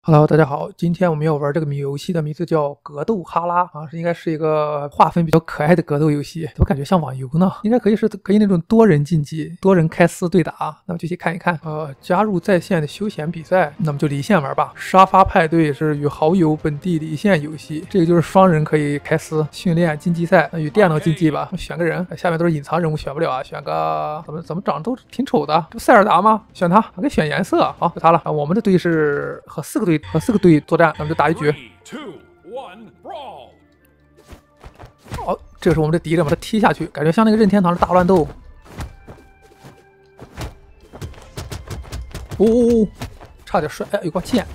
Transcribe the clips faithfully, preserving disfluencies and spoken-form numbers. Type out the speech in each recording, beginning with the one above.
Hello，大家好，今天我们要玩这个游戏的名字叫格斗哈拉啊，是应该是一个划分比较可爱的格斗游戏，怎么感觉像网游呢？应该可以是可以那种多人竞技、多人开撕对打。那么就去看一看。呃，加入在线的休闲比赛，那么就离线玩吧。沙发派对是与好友本地离线游戏，这个就是双人可以开撕、训练、竞技赛，那与电脑竞技吧。选个人，下面都是隐藏人物，选不了啊，选个怎么怎么长得都挺丑的，这不塞尔达吗？选他，还可以选颜色，好，就他了。啊，我们的队是和四个队。和四个队作战，咱们就打一局。好，这个是我们的敌人，把他踢下去，感觉像那个任天堂的大乱斗。哦，差点摔，哎，有把剑。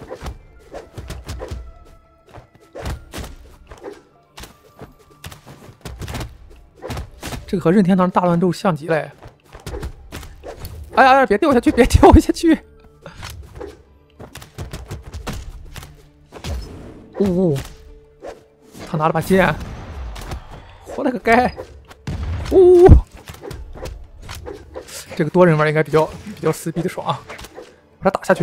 这个和任天堂大乱斗像极了。哎呀，别掉下去，别掉下去！呜、哦，他拿了把剑，活了个该！呜、哦，这个多人玩应该比较比较撕逼的爽，把他打下去，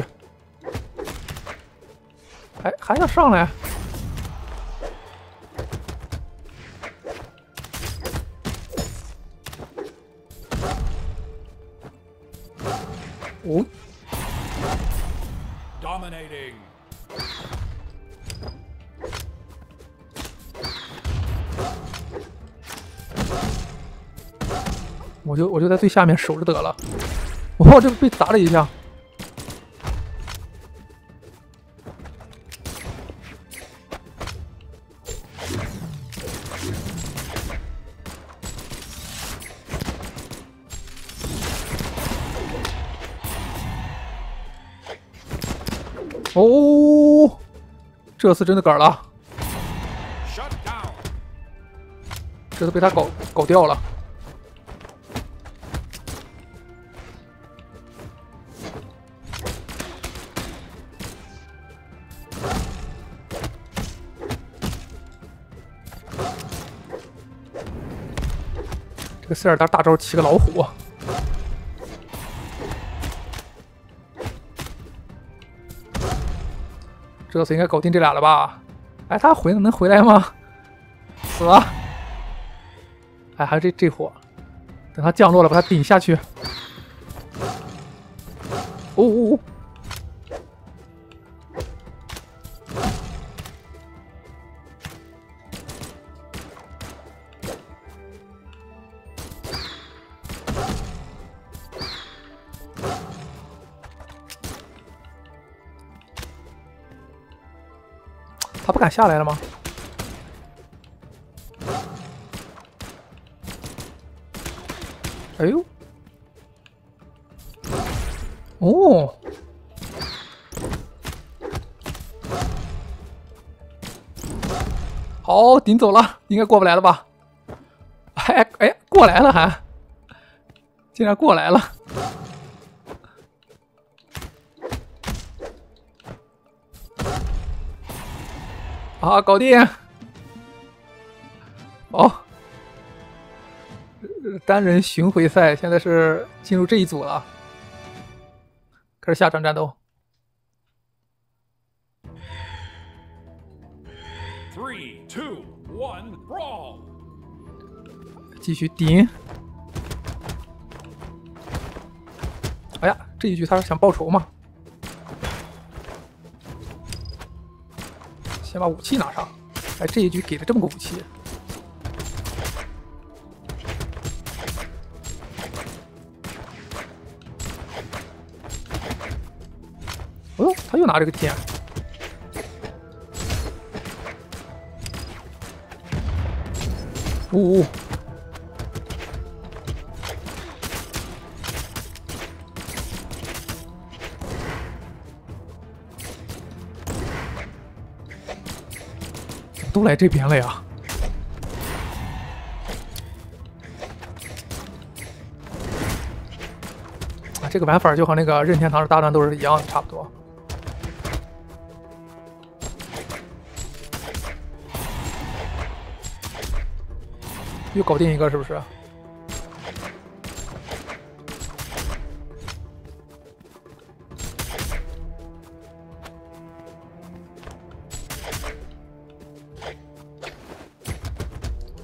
还还要上来！哦 Dominating. 我就我就在最下面守着得了。哦，这个被砸了一下。哦，这次真的杆了，这次被他搞搞掉了。这个塞尔达大招骑个老虎，这次应该搞定这俩了吧？哎，他回能回来吗？死了！哎，还有这这货，等他降落了，把他顶下去。哦哦哦！他不敢下来了吗？哎呦！哦！好，顶走了，应该过不来了吧？哎哎，过来了还，竟然过来了！好，搞定！好，单人巡回赛现在是进入这一组了，开始下场战斗。 Three, two, one, brawl！ 继续顶！哎呀，这一局他是想报仇吗？先把武器拿上。哎，这一局给了这么个武器。哦，他又拿这个剑。呜、哦！都来这边了呀！啊，这个玩法就和那个任天堂的大乱斗是一样的，差不多。又搞定一个，是不是？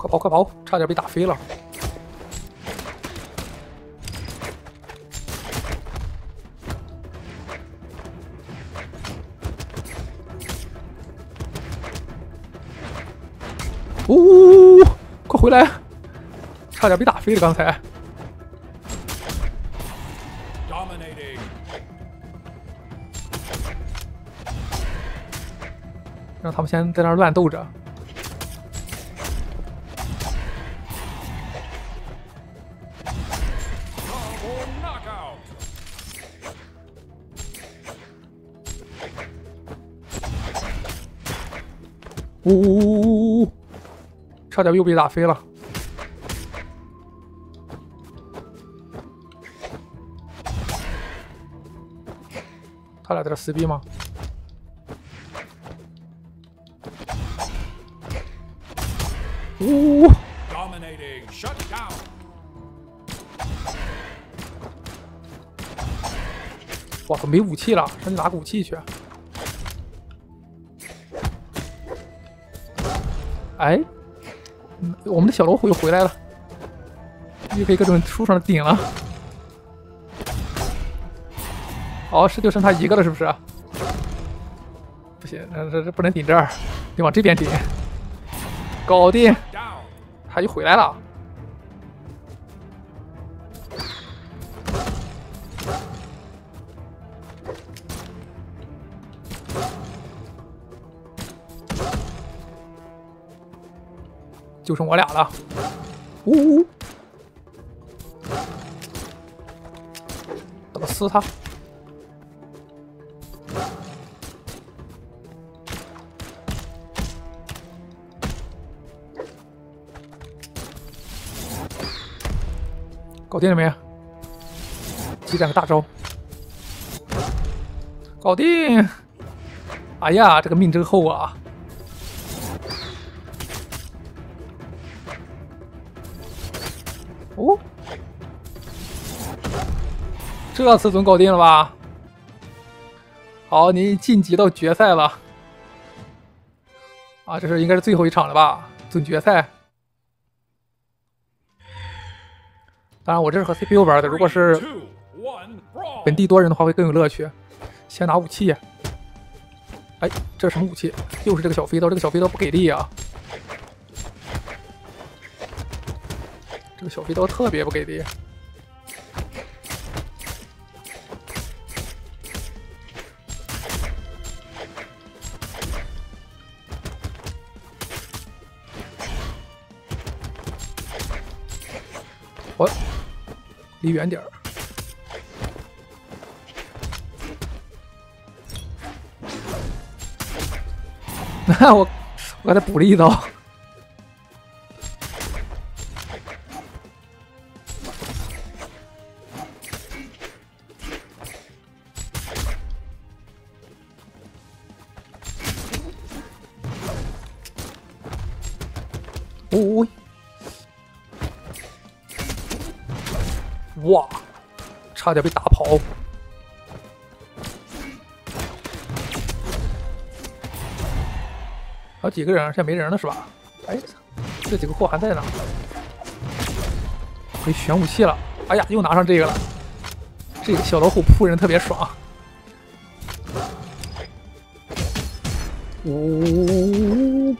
快跑快跑！差点被打飞了。呜、哦，快回来！差点被打飞了，刚才。 Dominating. 让他们先在那儿乱斗着。 Double knockout. 呜呜呜呜呜！差点又被打飞了。他俩在这撕逼吗？呜、哦！ Dominating. Shut down. 哇，可没武器了，上去拿个武器去。哎，嗯，我们的小老虎又回来了，又可以各种树上的顶了。哦，是就剩他一个了，是不是？不行，这这不能顶这儿，得往这边顶。搞定， Down. 他又回来了。就剩我俩了，呜、呜，怎么撕他？搞定了没？激战个大招，搞定！哎呀，这个命真厚啊！哦，这次总搞定了吧？好，您晋级到决赛了。啊，这是应该是最后一场了吧？总决赛。当然，我这是和 C P U 玩的，如果是 Two, one, brawl. 本地多人的话，会更有乐趣。先拿武器。哎，这是什么武器？又是这个小飞刀，这个小飞刀不给力啊！这个小飞刀特别不给力。我离远点儿。我我刚才补了一刀。哦，哇，差点被打跑。还有几个人？现在没人了是吧？哎，这几个货还在呢。可以选武器了。哎呀，又拿上这个了。这个小老虎扑人特别爽。呜、哦！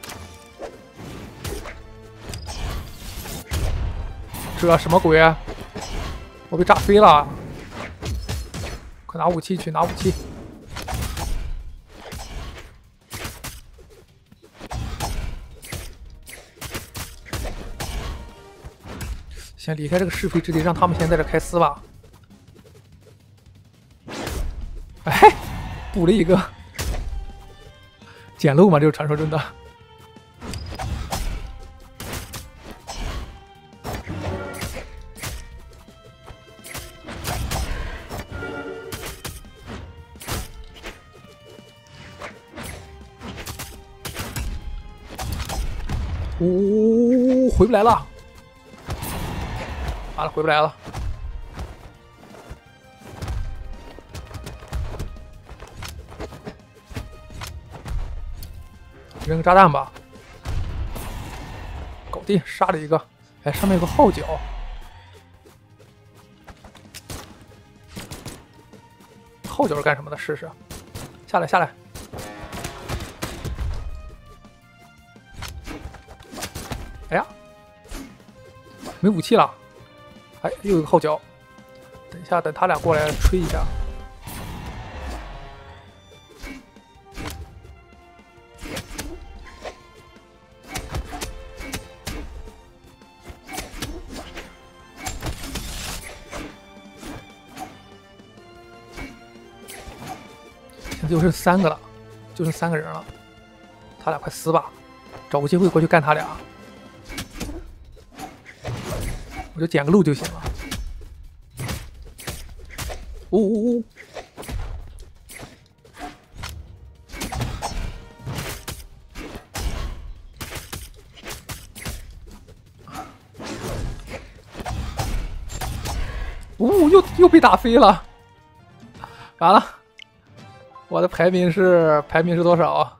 这什么鬼啊？我被炸飞了！快拿武器去，拿武器！先离开这个是非之地，让他们先在这开撕吧。哎，补了一个，捡漏嘛，这个传说中的。呜、哦，回不来了。完了，回不来了。扔个炸弹吧，搞定。 定，杀了一个。哎，上面有个号角。号角是干什么的？试试。下来，下来。哎呀，没武器了。哎，又有一个号角。等一下，等他俩过来吹一下。现在就剩三个了，就剩三个人了。他俩快死吧！找个机会过去干他俩。我就捡个路就行了。呜呜呜！呜，又又被打飞了。完了，我的排名是排名是多少？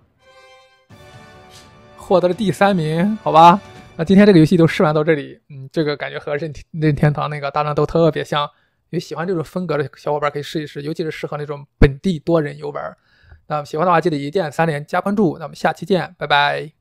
获得了第三名，好吧。那今天这个游戏就试玩到这里，嗯，这个感觉和任任天堂那个大乱斗特别像，有喜欢这种风格的小伙伴可以试一试，尤其是适合那种本地多人游玩。那么喜欢的话记得一键三连加关注，那我们下期见，拜拜。